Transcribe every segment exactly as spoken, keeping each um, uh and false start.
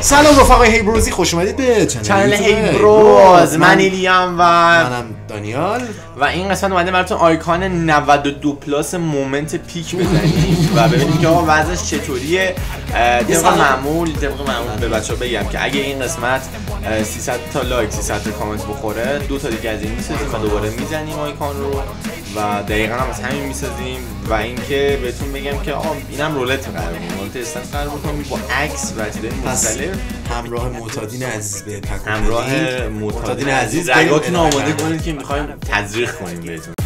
سلام رفقای هیبروزی، خوش اومدید به چنل هیبروز. من ایلیام و منم دانیال و این قسمت اومده براتون آیکان نود و دو پلاس مومنت پیک بزنیم و ببینیم که آقا وضعش چطوریه. طبق معمول طبق معمول به بچه‌ها بگم که اگه این قسمت سیصد تا لایک سیصد تا کامنت بخوره دو تا دیگه از این میسازیم و دوباره میزنیم آیکان رو و دقیقاً هم از همین میسازیم. و اینکه بهتون بگم که آقا اینم رولت قرار بود، رولت استنس قرار بود با عکس و چیزای مختلف. همراه معتادین عزیز به تکون همراه معتادین عزیز رگاتون آماده کنید که میخوایم تزریق کنیم بهتون.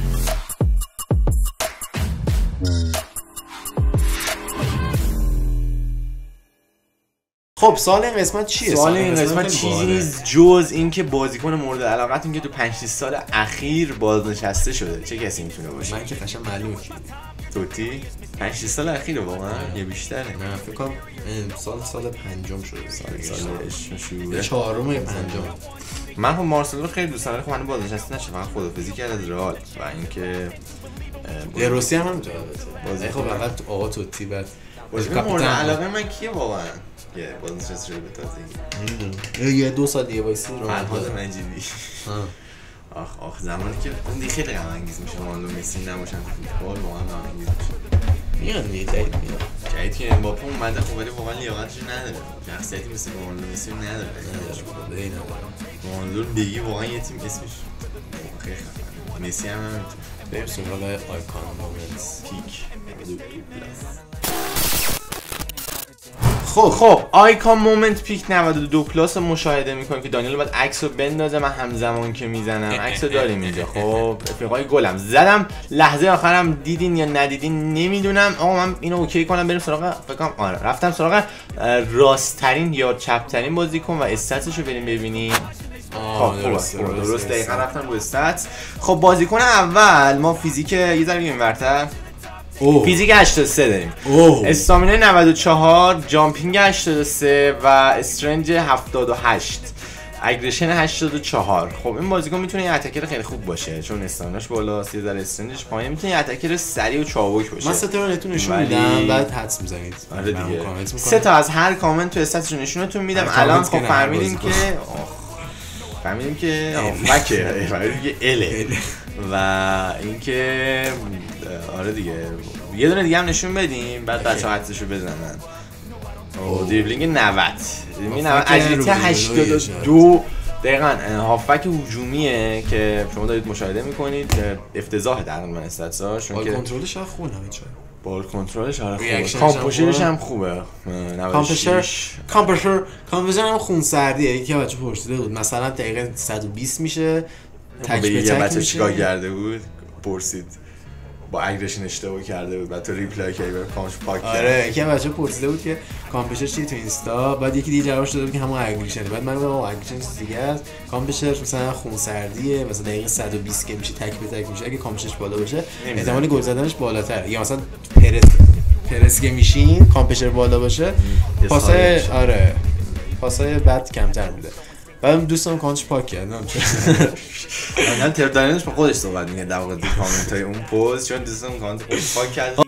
خب سوال این قسمت چیه؟ سوال این قسمت چیزی نیست جز اینکه بازیکن مورد علاقتون که تو پنج شش سال اخیر بازنشسته شده چه کسی میتونه باشه؟ من که قشنگ معلومه کی. توتی؟ پنج شش سال اخیره واقعا یا بیشتره؟ نه فکر کنم سال سال پنجم شده. سال سالش شروع چهارم یا پنجم. من خب مارسلو خیلی دوست دارم، خب من بازنشسته نشه، فقط خدافظی کرد از رئال و اینکه دروسی هم همینطوره. بازی خب فقط آقا توتی بعد بازیکن مورد علاقه من کیه واقعا؟ یه بازنشسته شده به تازگی. یه دو سال دیگه وایسی رو فرهاد مجیدی. آخ آخ زمانی که اون دیگه خیلی غم انگیز میشه رونالدو مسی نباشن فوتبال واقعا غم انگیز میشه. میان دیگه جدید میاد. جدید که امباپه اومده خب ولی واقعا لیاقتش نداره. شخصیتی مثل رونالدو مسی نداره. نداره. اینا رونالدو بگی واقعا یه تیم اسمش خیلی خفنه. مسی هم همینطور. بریم سراغ آیکان مومنت پیک نود و دو پلاس. خب خب آیکان مومنت پیک نود و دو پلاس رو مشاهده میکنیم که دانیال باید عکس رو بندازه. من همزمان که میزنم عکس رو داریم اینجا. خب افریقای گلم زدم، لحظه آخرم دیدین یا ندیدین نمیدونم. آقا من اینو اوکی کنم بریم سراغ فکرم. آره رفتم سراغ راست‌ترین یا چپ‌ترین بازیکن و استاتش رو بریم ببینیم. خب درست درست دقیقاً رفتم رو استات. خب بازیکن اول ما فیزیک یه ذره اینورتر فیزیک هشتاد و سه داریم، استامینه نود و چهار، جامپینگ هشتاد و سه و استرنج هفتاد و هشت، اگریشن هشتاد و چهار. خب این بازیکن میتونه یه اتکر خیلی خوب باشه چون استامینش بالاست، یه ذره استرنجش پایینه، میتونه یه اتکر سریع و چابک باشه. من سه تا رو نتون نشون میدم بعد حدس میزنید. آره دیگه سه تا از هر کامنت تو استاتش نشونتون میدم. الان خب فهمیدیم که فهمیدیم که فکه فهمیدیم که اله و اینکه آره دیگه یه دونه دیگه هم نشون بدیم بعد بچه‌ها حدسشو بزنن. او دریبلینگ نود، دریبلینگ نود، اجیلیتی هشتاد و دو. دقیقاً هافبک هجومیه که شما دارید مشاهده میکنید. افتضاح تقریبا استاتساش چون که کنترلش خوبه. چرا بال کنترلش آره خوبه، کامپوشرش هم خوبه. کامپوشر کامپوشر کامپوشر هم خونسردیه. یکی بچه پرسیده بود مثلا دقیقه صد و بیست میشه تک به تک بچه چیکار کرده بود پرسید با اگریشن اشتباه کرده بود بعد تو ریپلای کردی برای کامش پاک کرد. آره یکی بچه پرسیده بود که کامپوشر چیه تو اینستا، بعد یکی دیگه جوابش داده بود که همون اگریشن. بعد من گفتم اگریشن چیز دیگه است، کامپوشر مثلا خونسردیه، مثلا دقیقه صد و بیست که میشه تک به تک میشه. اگه کامپوشرش بالا باشه احتمال گل زدنش بالاتره. یا مثلا پرس پرس که میشین کامپوشر بالا باشه پاسای آره پاسای بعد کمتر میده. بعدم دوستم کانش پاک کردم چون من تردانش با خودش صحبت میگه در واقع تو کامنتای اون پست چون دوستم کانش پاک کرد.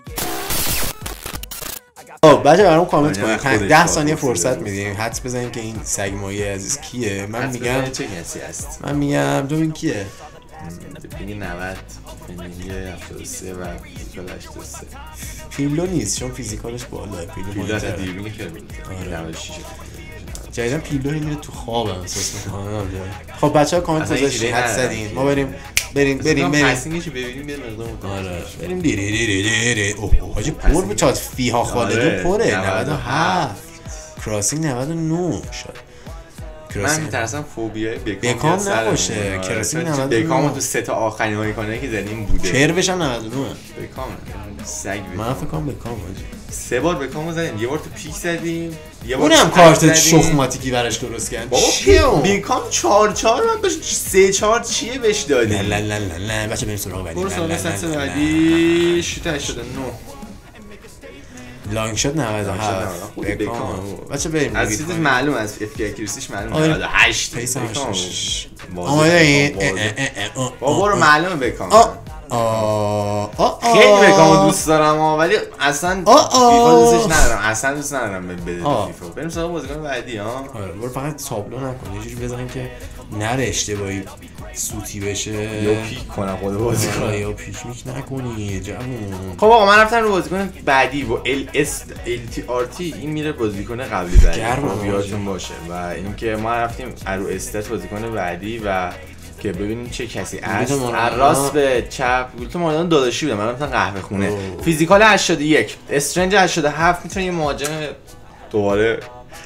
خب بچه برام کامنت کنید، ده ثانیه فرصت میدیم حدس بزنیم که این سگ مایه عزیز کیه. من میگم چه کسی است. من میگم تو این کیه؟ میگه نود، میگه هفتاد و سه و فیزیکال هشتاد و سه. پیرلو نیست چون فیزیکالش بالاه. پیرلو از دیربینگ خیلی نود و شش. جدیدن پیلو میره تو خوابم احساس میکنم. خب بچه‌ها کامنت گذاشتین حد زدین، ما بریم بریم بریم بریم پاسینگشو ببینیم بریم مقدار. آره بریم دی دی دی دی دی. اوه حاجی پر بچات فیها خالدو پره. نود و هفت کراسینگ نود و نه شد. من میترسم فوبیای بکام نباشه. کراسینگ نود و نه بکام تو سه تا آخرین آیکونه که زدیم بوده. کربش هم نود و نه بکام سگ. من فکر کنم بکام حاجی سه بار بکامو زدیم، یه بار تو پیک زدیم، یه بار اونم کارت شخماتیکی براش درست کردن. چیه اون بکام چهار چهار من بهش سه چهار چیه بهش دادیم. لا لا لا لا بچا بریم سراغ بعدی. برو سراغ سطح بعدی. شوت هشتاد و نه، لانگ شات نود و هفت. بکام بچا بریم از چیزش معلوم، از اف کی اکیرسیش معلوم. نود و هشت پیس همش آماده این بابا رو معلومه بکام. آه آه خیلی بگم دوست دارم ولی اصلا فیفا دوستش ندارم، اصلا دوست ندارم بده فیفا. بریم سراغ بازیکن بعدی ها. آره برو فقط تابلو نکن، یه جوری بزنیم که نره اشتباهی سوتی بشه یا پیک کنه خود بازیکن، یا پیک میک نکنی جوون. خب آقا من رفتم رو بازیکن بعدی و ال اس ال تی آر تی، این میره بازیکن قبلی بعدی یادتون باشه. و اینکه ما رفتیم رو استات بازیکن بعدی و که ببینیم چه کسی است. از راست به چپ گلت ماردان داداشی بودم، من رفتم قهوه خونه. اوه. فیزیکال هشتاد و یک، استرنج هشتاد و هفت، میتونه یه مهاجم دوباره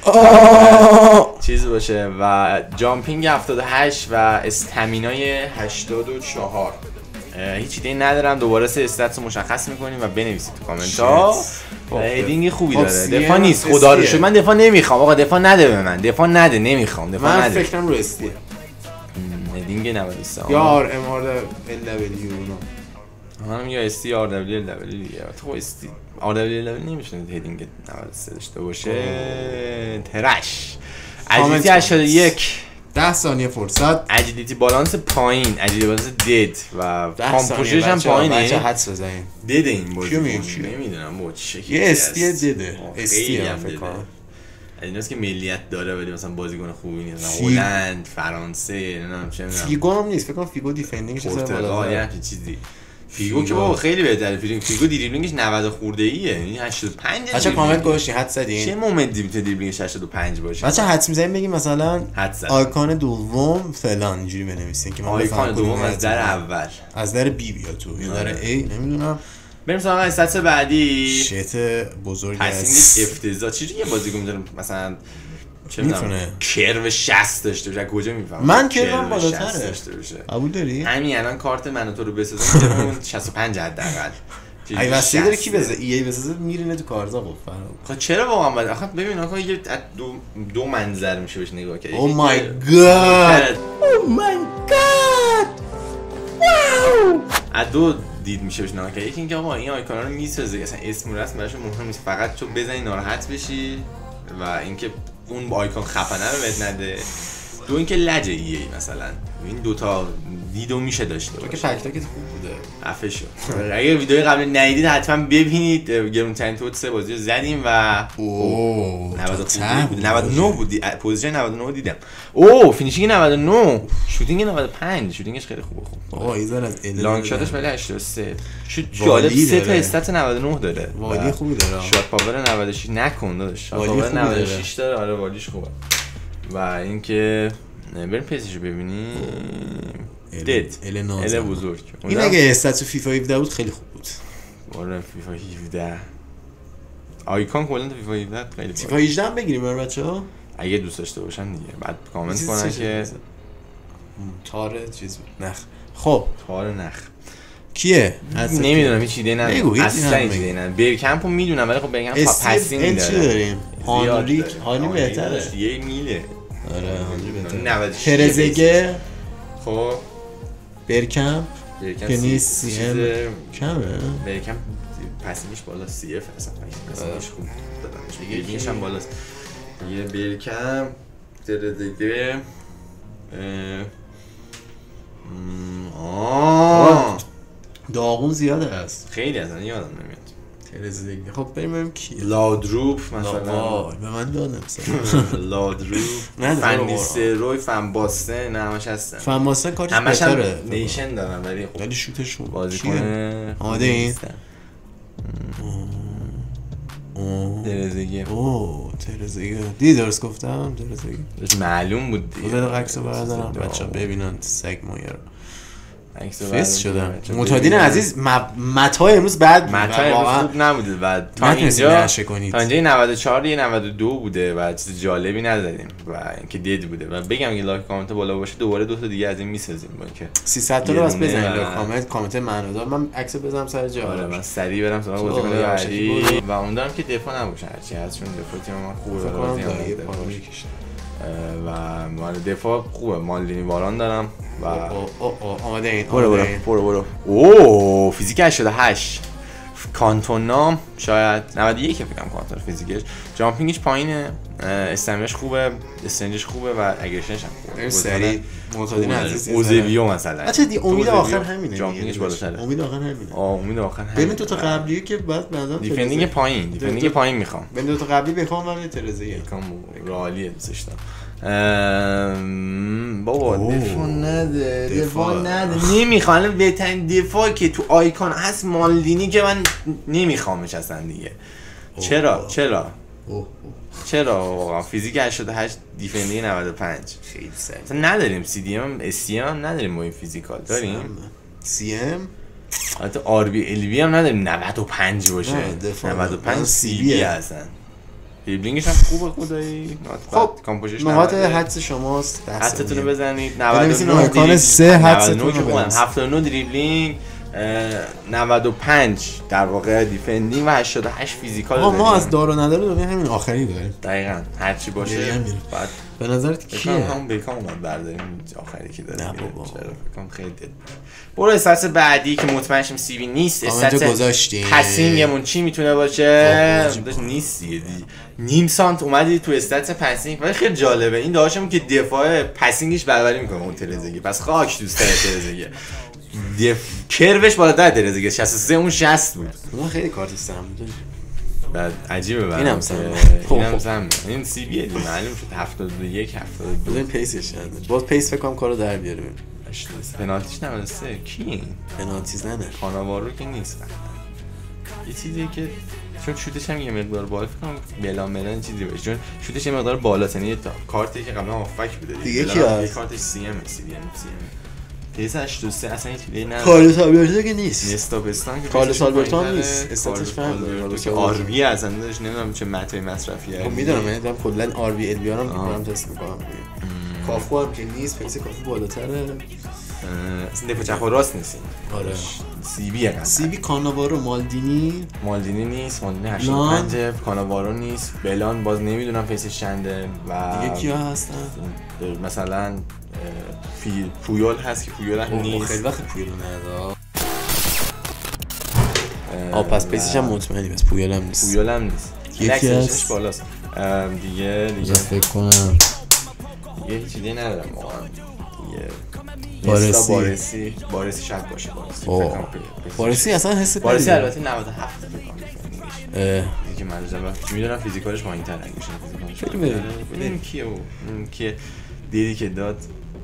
چیز باشه و جامپینگ هفتاد و هشت و استامینای هشتاد و چهار. هیچ ایده ندارم، دوباره سه استاتس رو مشخص میکنیم و بنویسید تو کامنت ها. هدینگ خوبی داره، دفاع نیست خدا رو شکر. من دفاع نمیخوام آقا، دفاع نده به من، دفاع نده، نمیخوام دفاع نده. من فکرم رو استیه هدینگ نود و سه یا آر ام آر ال دبلیو اونا هم یا استی آر دبلیو ال دبلیو دیگه. تو استی آر دبلیو ال دبلیو نمیشه هدینگ نود و سه داشته باشه. ترش اجیلیتی هشتاد و یک، ده ثانیه فرصت. اجیلیتی بالانس پایین، اجیلیتی بالانس دید و کامپوزیشنش هم پایینه. بچا حدس بزنین دید این بازی نمیدونم با چه شکلی. یه استی دیده، استی هم فکر کنم ایناست که ملیت داره ولی مثلا بازیکن خوبی نیست. هلند، فرانسه، نمیدونم چه میدونم. فیگو هم نیست، فکر کنم فیگو دیفندینگش اصلا بالا یا همین چیزی. فیگو که بابا خیلی بهتره. فیگو دریبلینگش نود خورده ایه، یعنی هشتاد و پنج. بچا کامنت گذاشتین حد زدین چه مومنتی میتونه دریبلینگش هشتاد و پنج باشه؟ بچا حدس میزنیم بگیم مثلا آیکون دوم فلان اینجوری بنویسین که من آیکون دوم از در اول، از در بی بیا تو یا در ای نمیدونم. بریم سراغ استاتس بعدی. شت بزرگ است، افتضاح. چجوری یه بازیکن میتونه مثلا چه میتونه کرو شصت داشته باشه؟ کجا میفهمم من کروم بالاتره داشته باشه؟ قبول داری؟ همین الان کارت منو تو رو بسازم کرو شصت و پنج حداقل. ای واسه داره کی بزنه ای ای بزنه میرینه تو کارتا. خب خب چرا واقعا بعد آخه ببین آخه یه دو دو منظر میشه بهش نگاه کنی. او مای گاد او مای گاد واو. از دو دید میشه بهش نگاه کنی. یکی اینکه آقا این آیکونا رو میسازه، اصلا اسم و رسم براش مهم نیست، فقط تو بزنی ناراحت بشی و اینکه اون با آیکون خفنه رو بهت نده. دو اینکه لجه ای ای مثلا این دوتا دیدو میشه داشته باشه. تو که تک تکت خوب بوده عفه شد. اگه ویدیوی قبل ندیدید حتما ببینید. گرونترین تو سه بازی رو زدیم و اوه نود و نه بود، پوزیشن نود و نه دیدم. اوه فینیشینگ نود و نه، شوتینگ نود و پنج، شوتینگش خیلی خوبه. خوب آقا ایزن از لانگ شاتش ولی هشتاد و سه. شوت جالب سه تا استات نود و نه داره. والی خوبی داره. شات پاور نود و شش نکن داداش. شات پاور نود و شش داره. آره والیش خوبه. و اینکه بریم پیسشو ببینیم. دید ال ال بزرگ. این اگه استاتو فیفا هفده بود خیلی خوب بود. آره فیفا هفده آیکون کلا تو فیفا هفده خیلی فیفا هجده هم بگیریم برای بچه‌ها اگه دوست داشته باشن دیگه. بعد کامنت کنن که تار چیز بود نخ. خب تار نخ کیه؟ نمیدونم هیچ ایده ندارم اصلا هیچ ایده ندارم. بیرکمپو میدونم ولی خب بیرکمپ پسینگ داره. چی داریم؟ هانریک هانی بهتره. یه میله. آره هانری بهتره. نود و شش ترزگه خب برکمپ که نیست سی ام کمه. برکمپ پسینگش بالا سی اف اصلا پسینگش خوب دادنش دیگه هم بالاست. یه برکمپ ترزگه آه داغون زیاده است خیلی اصلا یادم نمیاد. ترزگه خب بریم بریم کی لادروپ مثلا به من دادم مثلا لادروپ فنیستروی فنباسته نه همش هستن. فنباسته کارش بهتره. نیشن دارن ولی خب ولی شوتش خوب بازیکن آماده این ترزگه. اوه ترزگه دیدی درست گفتم؟ ترزگه معلوم بود دیگه. بذار عکسو بردارم بچه‌ها ببینن سگ مایر فست شدم. معتادین عزیز متای امروز بعد متای امروز خوب نبوده. بعد تا اینجا تا اینجا نود و چهار یه نود و دو بوده و چیز جالبی نزدیم و اینکه دید بوده. و بگم اگه لایک کامنت بالا باشه دوباره دو تا دیگه از این میسازیم با اینکه سیصد تا رو بس بزنید لایک کامنت کامنت معنادار. من عکس بزنم سر جا. آره من سریع برم سراغ بازیکن بعدی و امیدوارم که دفاع نباشه هرچی هست چون دفاع تیم من خوبه بازی و مال دفاع خوبه. مالدینی واران دارم و آماده این برو برو برو برو. اوه فیزیک هشتاد و هشت کانتونا شاید نود و یک فکر کنم کانتونا فیزیکش، جامپینگش پایینه، استمیناش خوبه، استرنجش خوبه و اگریشنش هم خوبه. سری معتادین عزیز اوزبیو مثلا بچا دی امید آخر همینه، جامپینگش بالاتره. امید آخر همینه. آه امید آخر همینه. بین دو تا قبلی که بعد بعدا دیفندینگ پایین، دیفندینگ پایین میخوام. بین دو تا قبلی بخوام و ترزیه یکم رالیه دوستش دارم. بابا دفاع نده، دفاع نده، نمیخوام. بهترین دفاع که تو آیکون هست مالدینی که من نمیخوامش اصلا دیگه. چرا چرا چرا واقعا فیزیک هشتاد و هشت دیفندینگ نود و پنج خیلی سخت. اصلا نداریم سی دی ام اس تی ام هم نداریم با این فیزیکال. داریم سی ام حتی آر بی ال بی هم نداریم نود و پنج باشه. نود و پنج سی بی هستن. دریبلینگش هم خوبه خدایی. خب کامپوزیشن نقاط حدس شماست. حدستون رو بزنید. نود و نه آیکون سه حدستون رو بزنید. هفتاد و نه دریبلینگ، نود و پنج در واقع دیفندینگ و هشتاد و هشت فیزیکال. ما از دار و ندار داریم همین آخری داریم. دقیقاً هر چی باشه بعد به نظرت کیه؟ هم بیکام اومد برداریم آخری که داریم. نه بابا چرا فکر خیلی دد. برو استاتس بعدی که مطمئن شم سی وی نیست. استاتس پاسینگمون چی میتونه باشه؟ نیست دیگه. نیم سانت اومدی تو استاتس پاسینگ ولی خیلی جالبه. این داشتم که دفاع پاسینگش برابری میکنه اون ترزگی. پس خاک دوست داره ترزگی. دف... کروش بالاتر ترزگی شصت و سه اون شصت بود. اون خیلی کارت سم بود. بعد عجیبه بعد اینم سم. اینم سم. این سی بی دی معلوم شد هفتاد و یک هفتاد و دو. این پیسش نداره. باز پیس فکر کنم کارو در بیاره. پنالتیش نود و سه کی؟ پنالتیز نه نه. کاناوارو که نیست. یه چیزی که چون شوتش هم یه مقدار بالا فکر کنم بلا ملان چیزی باشه. چون شوتش یه مقدار بالاست، یعنی تا کارتی که قبلا هافک بوده دیگه کی هست؟ کارتش سی ام سی ام سی ام. پیس هشتاد و سه اصلا هیچ چیزی نداره. کارلوس آلبرتو که نیست. نستاپستان که کارلوس آلبرتو نیست. استاتش فهم که آر بی اصلا داشت نمیدونم چه متای مصرفیه. خب میدونم من دیدم کلا آر بی ال بی رو میگم تست میکنم. کافو هم که نیست، پیس کافو بالاتره. اصلا دفاع چپ و راست نیست. آره. سی بی قضیه. سی بی کاناوارو مالدینی مالدینی نیست، مالدینی هشتاد و پنج، کاناوارو نیست، بلان باز نمیدونم پیسش چنده و دیگه کیا هستن؟ مثلا فی پویول هست که پویول هم نیست. خیلی وقت پویول نداد. آ پس پیسش هم مطمئنی بس پویول هم نیست. پویول هم نیست. یکی هست بالاست. دیگه دیگه فکر کنم یه چیزی ندارم واقعا. دیگه بارسی بارسی بارسی شاید باشه بارسی. بارسی اصلا حس بارسی البته نود و هفت فکر کنم. اه دیگه من البته میدونم فیزیکالش پایین‌تره میشه فیزیکالش. ببینیم کیه اون که دیدی که داد.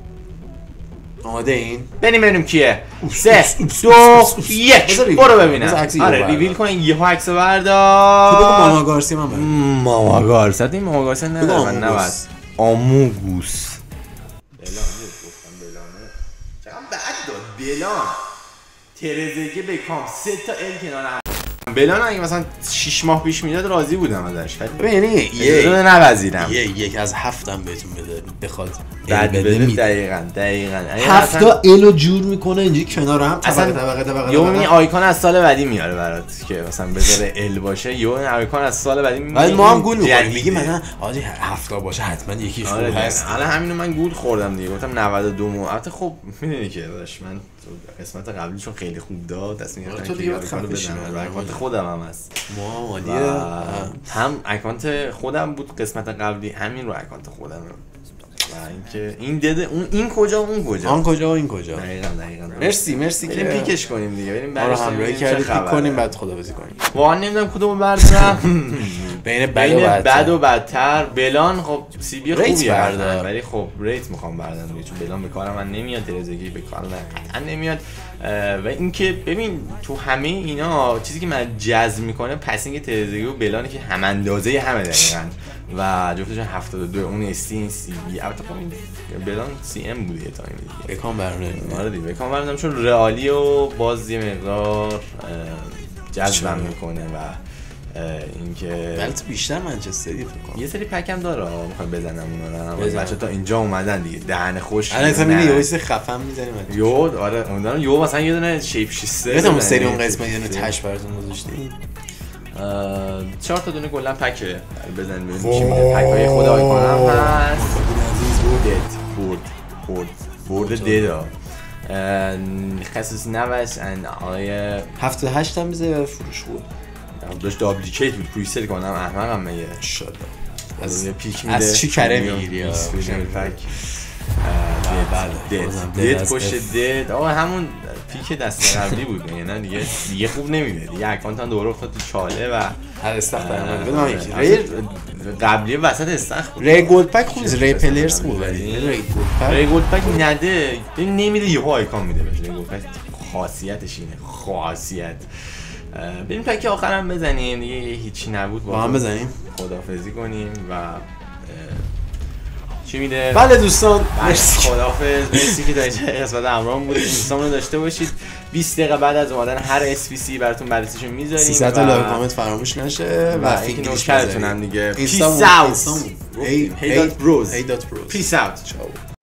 آماده این؟ بریم ببینیم کیه. سه دو یک برو ببینم. آره ریویل کن یهو عکسو بردار. تو بگو ماما گارسیا من برم. ماما گارسیا این ماما گارسیا نه من نبود. آموگوس. بلان گفتم بلانه. چقدر بد داد بلان. ترزگی بکام سه تا ال کنار هم. بلان اگه مثلا شش ماه پیش میداد راضی بودم ازش. یعنی یه نوازیدم. یه یک از هفتم بهتون بده بخواد. بعد بده دقیقاً دقیقاً. هفتا الو جور میکنه اینجوری کنار هم طبقه طبقه طبقه. یهو این آیکون از سال بعدی میاره برات که مثلا بذاره ال باشه. یهو این آیکون از سال بعدی میاد. بعد ما هم گول می‌خوریم میگیم مثلا آجی هفتا باشه حتما یکیش خوب هست. حالا همینو من گول خوردم دیگه. گفتم نود و دو مو. البته خب میدونی که داش من قسمت قبلیشون خیلی خوب داد. تصمیم گرفتم که آیکون بزنم. اکانت خودم هم هست. ما مالیه هم اکانت خودم بود قسمت قبلی، همین رو اکانت خودم. و اینکه این دده اون این کجا اون کجا آن کجا و این کجا. دقیقاً دقیقاً. مرسی مرسی که پیکش کنیم دیگه. بریم برای همراهی کردید پیک کنیم بعد خداحافظی کنیم. واقعا نمیدونم کدومو بردارم. بین بد و بدتر. بد و بدتر. بلان خب سی بی خوبیه بردار ولی خب ریت میخوام بردارم چون بلان به کار من نمیاد، ترزگی به کار من قطعا نمیاد. و اینکه ببین تو همه اینا چیزی که من جذب میکنه پاسینگ ترزگی و بلانه که هم اندازه همه دقیقاً و جفتشون هفتاد و دو. اون استی این سی بی. البته خب این بلان سی ام بوده یه تایمی دیگه. بکام برنامه. آره دیگه بکام برنامه چون رئالی و باز یه مقدار جذبم میکنه و اینکه البته بیشتر منچستری فکر کنم یه سری پکم داره میخوام بزنم اونا رو. بچا تا اینجا اومدن دیگه دهن خوش. الان مثلا یه وایس خفن میزنیم یو آره اون یو مثلا یه دونه شیپ شیستر مثلا اون سری اون قسمت یه دونه تاش براتون گذاشتیم. چهار تا دونه کلا پکه بزنیم ببینیم چی میشه. پکای خود آیکون هم هست. برد برد برد برد دیدا. خصوصی نوش ان آقای هفتاد و هشت هم میزه فروش بود داشت دابلیکیت بود پریسل کنم احمقم میگه شده از پیک میده از چی کره میگیری پک بله دید پشت دید آقا همون پیک دست قبلی بود میگه نه دیگه دیگه خوب نمیده دیگه اکانت هم دوره افتاد تو چاله و هر استخ درآمد بدون یکی ری قبلی وسط استخ بود ری گولد پک خوب ری پلیرز بود ولی ری گولد پک ری گولد پک نده نمیده یهو آیکون میده بهش ری گولد پک خاصیتش اینه خاصیت بریم پک آخرام بزنیم دیگه هیچی نبود با هم بزنیم خدافظی کنیم و چی میده؟ بله دوستان مرسی خداحافظ مرسی که تا اینجا قسمت همراهم بودید دوستامون رو داشته باشید بیست دقیقه بعد از اومدن هر اس پی سی براتون بررسیشو میذاریم سیصد تا لایک کامنت فراموش نشه و اینکه نوشترتونم دیگه پیس اوت اوت ای دات بروز پیس اوت